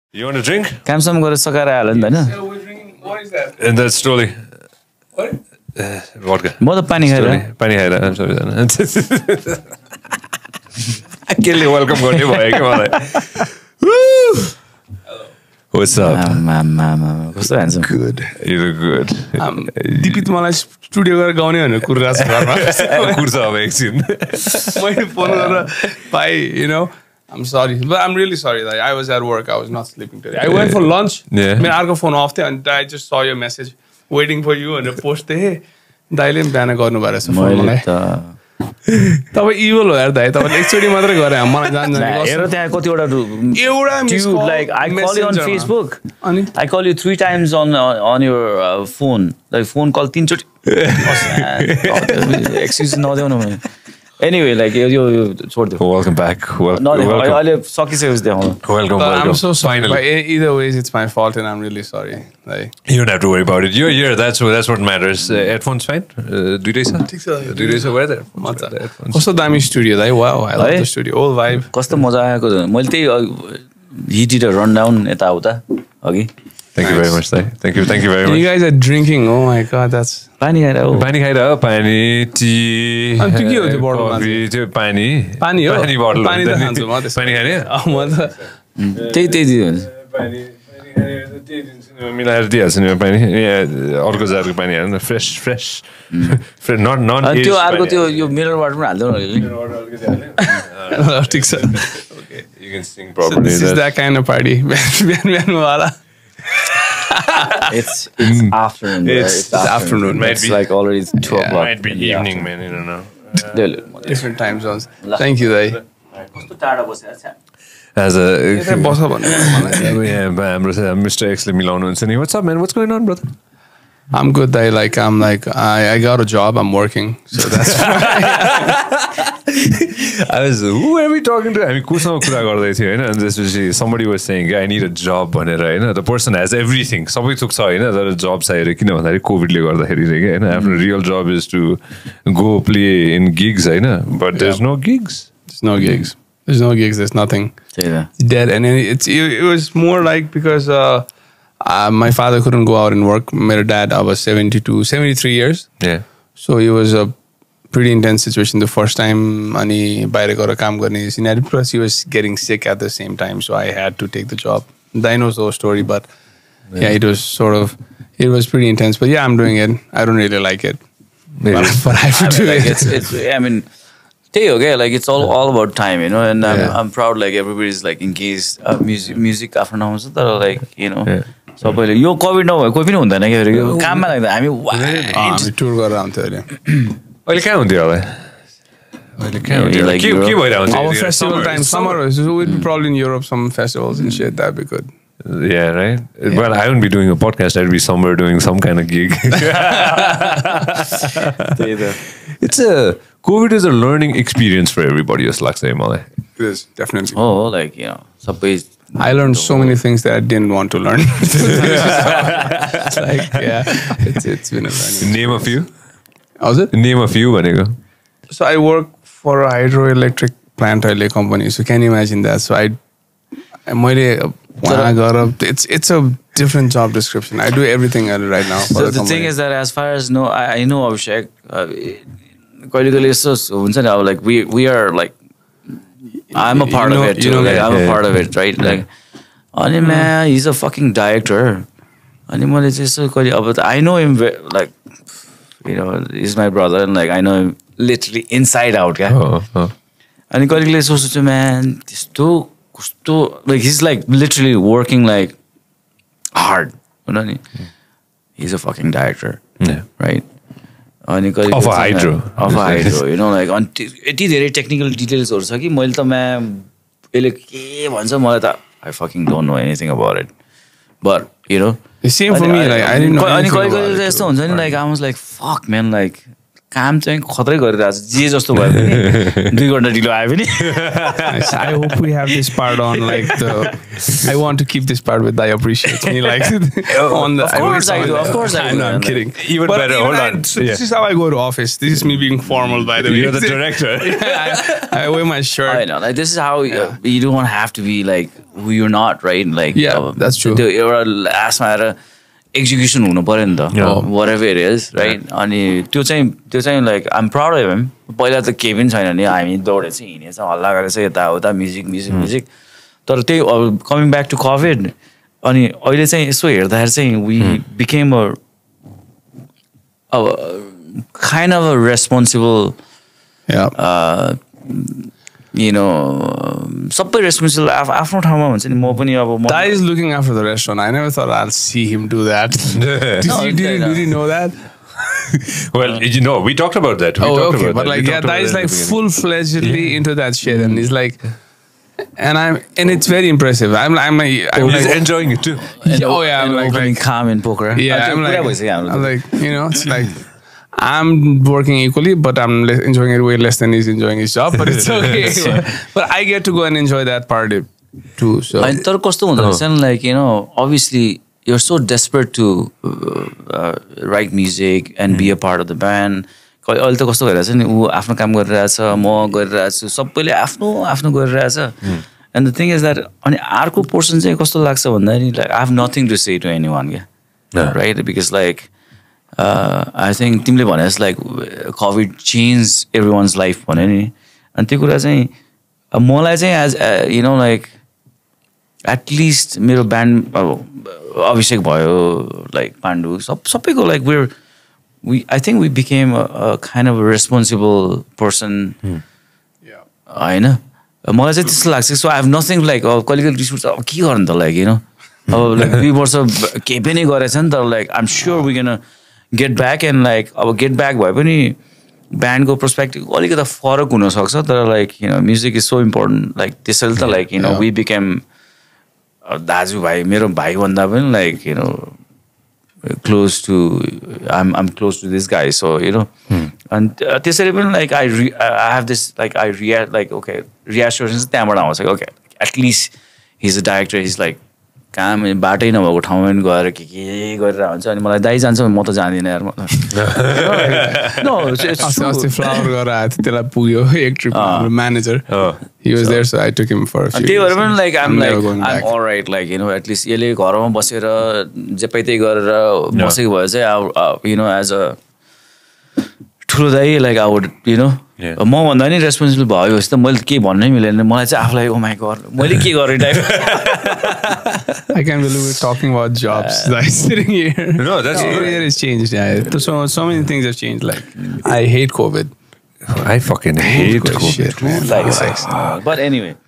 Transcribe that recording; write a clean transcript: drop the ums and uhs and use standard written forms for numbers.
You want a drink? कामसम्म गरेर सकाएर हाल्यो नि त हैन Yeah, we're drinking. What is that? And that's slowly. What? Vodka. म त पानी खाएर Pani खाएर I'm sorry. अकेले वेलकम गर्ने भयो के मलाई. What's up? कस्तो handsome Good. You look good. Dipit मलाई स्टुडियो गएर गाउने भनेर कुरिरहेको छ घरमा कुर्छ अब एकछिन. मैले फोन गरेर भाइ you know I'm sorry but I'm really sorry like I was at work I was not sleeping today I went for lunch Yeah. मेरो अर्को फोन अफ थियो अनि I just saw your message waiting for you भनेर post देखेँ दाइले पनि बिहान गर्नुभएको रहेछ फोन मलाई तपाईँ इभल हो यार दाइ तपाईँले एकचोटि मात्रै गरे मलाई जान्छ हेर त्यहाँ कतिवटा एउटा like I call you on Facebook अनि I call you 3 times on your phone like phone call 3 चोटि excuse नदेउनु भने anyway like यो छोड दे Welcome back. Welcome. अहिले सकिसक्यो देखाउनु Welcome. I'm so sorry Finally. but either ways it's my fault and I'm really sorry like You don't have to worry about it. You're here. That's what matters. Headphones fine? दुईटै छ? दुईटै छ where there? कस्तो दामी studio दाइ wow I love the studio old vibe कस्तो मजा आएको मैले त्यही he did a rundown यताउता अघि Thank you very much, Sai. Thank you very you much. guys are drinking oh my god that's पानी खाएर हो पानी खाएर पानी टी अनि त्यो के हो त्यो बोतलमा कफी त्यो पानी पानी हो पानी बोतल पानी त खान्छु म त्यसो पानी खाने म त त्यही दियो पानी मिलाएर दिइहाल्छु नि पानी अर्को जातको पानी हाल्नु न फ्रेस नट अनि त्यो अर्को त्यो यो मिरर वाटर पनि हाल्दैन ठिक छ You can sing properly. this is that kind of party बिहान वाला it's afternoon It's afternoon. Might it's be- like already 2 o'clock Might be evening, man. I don't know. different time zones thank you दाइ कस्तो टाढा बसेछ As a बस भन्नु हाम्रो Mr. X ले मिलाउनुहुन्छ नि. What's up, man? What's going on, brother? I'm good Dai like I'm like I got a job I'm working so that's Who are we talking to? I mean, कुसँग कुरा गर्दै थियो हैन and त्यसपछि somebody was saying I need a job भनेर हैन the person has everything सबै थोक छ हैन तर job चाहियो किन भन्दाखेरि कोभिडले गर्दाखेरि चाहिँ के हैन आफ्नो real job is to go play in gigs Hahn but there's no gigs. there's no gigs there's nothing त्यही त it's dead and it was more like because my father couldn't go out and work my dad was 73 years Yeah. so it was a pretty intense situation the first time अनि बाहिर गएर काम गर्ने scenario plus he was getting sick at the same time so I had to take the job I know the story but yeah it was pretty intense but yeah I'm doing it I don't really like it but I have to do like it it's I mean त्यही हो क्या like it's all about time you know and I'm proud like everybody's like engaged music आफ्नो ठाउँमा छ तर like you know सबैले यो covid नभए कोही पनि हुँदैन क्या यो काममा लाग्दा हामी टुर गरेर आउँथ्यो अहिले अहिले कहाँ हुन्थ्यो होला अहिले कहाँ हुन्थ्यो Like के Europe. भइरहेको हुन्छ our festival time summer so we'd be probably in Europe some festivals and shit that'd be good Yeah, right? Well, I wouldn't be doing a podcast. I'd be somewhere doing some kind of gig. COVID is a learning experience for everybody, just like saying, Malay. it is definitely oh like you know सबै I learned so many things that I didn't want to learn it's like yeah it's been a learning Name a few. how's it Name a few, Banigo. so I work for a hydroelectric plant company so can you imagine that so it's a different job description I do everything right now for so the the company. thing is that as far as I know Avishek कहिले यस्तो हुन्छ नि अब like we are like I'm a part of it too like I'm a part of it right like अनि man he's a fucking director अनि मैले चाहिँ यसो कहिले अब I know him like you know he's my brother and like I know him literally inside out क्या अनि कहिले सोच्छु man त्यस्तो कस्तो like he's like literally working like hard you know he's a fucking director right अनि Of a hydro. you know like यति धेरै technical डिटेल्सहरु छ कि मैले त यसले के भन्छ मलाई त I fucking don't know anything about it but you know the same for me like I didn't know अनि anything कहिले about it यस्तो हुन्छ नि like I was like fuck man like काम चाहिँ खतरै गरिरहेको छ जे जस्तो भयो पनि 2 घण्टा ढिलो आयो पनि I hope we have this part on like I want to keep this part with I appreciate me like on the Of course I do. Of course I do. I'm kidding. Even But better, hold on. This is how I go to office. This is me being formal, by the way. You're the director. I wear my shirt. I know, like this is how you don't have to be like who you're not, right? Like that's true. एउटा लास्टमा आएर execution हुनु पर्यो नि त whatever it is, right? अनि त्यो चाहिँ like I'm proud of him. पहिला त केही पनि छैन नि हामी दौडेछ हिँडेछ हल्ला गरेछ यताउता म्युजिक तर त्यही कमिङ ब्याक टु कोभिड अनि अहिले चाहिँ यसो हेर्दाखेरि चाहिँ we became a kind of a responsible you know सबै रेस्पोन्सिबल आफ्नो ठाउँमा हुन्छ नि म पनि अब That is looking after the restaurant. I never thought I'll see him do that. Did you know that? Well, you know, we talked about that. Okay, but like that is like full-fledgedly into that shit, and he's like, and it's very impressive. I'm He's enjoying it too. I'm like calm in poker. Yeah, I'm like, you know, it's like I'm working equally, but I'm enjoying it way less than he's enjoying his job. But it's okay. But I get to go and enjoy that part too. So. And तर कस्तो हुँदो रहेछ like you know, obviously you're so desperate to write music and be a part of the band. अहिले त कस्तो भइरहेछ नि ऊ आफ्नो काम गरिरहेछ म गरिरहेको छु सबैले आफ्नो गरिरहेछ and the thing is that अनि अर्को पोर्सन चाहिँ कस्तो लाग्छ भन्दाखेरि like I have nothing to say to anyone right because like I think तिमीले भने जस्तो like COVID changed everyone's life भन्यो नि अनि त्यो कुरा चाहिँ मलाई चाहिँ as you know like at least मेरो ब्यान्ड अभिषेक भयो like पाण्डु सबैको like I think we became a kind of a responsible person होइन मलाई चाहिँ त्यस्तो लाग्छ so I have nothing like कहिले रिस उठ्छ अब के गर्नु त like you know अब like 2 वर्ष केही पनि गरेछ नि तर like I'm sure we're gonna get back and like अब get back भए पनि ब्यान्डको पर्सपेक्टिभ अलिकति फरक हुनसक्छ तर like you know music is so important like त्यसैले त like you know we became दाजुभाइ मेरो भाइभन्दा पनि like you know close to I'm close to this guy so you know and त्यसरी पनि like I have this like I react like okay reassurance त्यहाँबाट आउँछ okay at least he's a director he's like काम बाटै नभएको ठाउँमा पनि गएर के गरिरहेको हुन्छ अनि मलाई दाइ जान्छ म त जाँदिनँ यार अस्ति फ्लावर गरेर आएको थियो त्यसलाई पुग्यो एक trip manager he was there so I took him for a few त्यही भएर पनि like I'm all right like you know at least यसले घरमा बसेर जे पाइ त्यही गरेर बसेको भए चाहिँ you know as a ठुलो दाइ like I would you know म भन्दा नि रेस्पोन्सिबल भयो त मैले केही भन्नै मिलेन मलाई चाहिँ आफूलाई ओ माई गॉड मैले के गरेँ type I can't believe we're talking about jobs like sitting here. No, that's it has changed. Yeah, so many things have changed. Like I hate COVID. I fucking hate COVID. Shit, man. But anyway,